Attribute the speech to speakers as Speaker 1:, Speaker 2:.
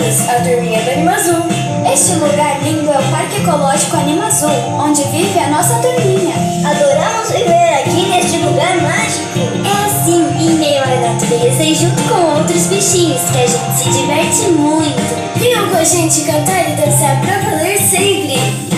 Speaker 1: bem-vindos à turminha do Anima Azul.
Speaker 2: Este lugar lindo é o Parque Ecológico Anima Azul, onde vive a nossa turminha.
Speaker 3: Adoramos viver aqui neste lugar mágico.
Speaker 2: É assim, em meio à natureza e junto com outros bichinhos, que a gente se diverte muito.
Speaker 1: Venham com a gente cantar e dançar pra valer sempre.